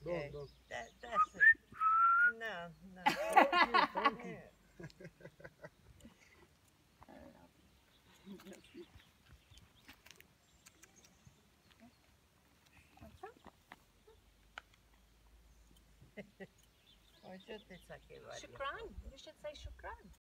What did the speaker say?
Okay. Don't. That's it. No, no. Don't eat. Yeah. وجدت سكيبة شكرا. You should say شكرا.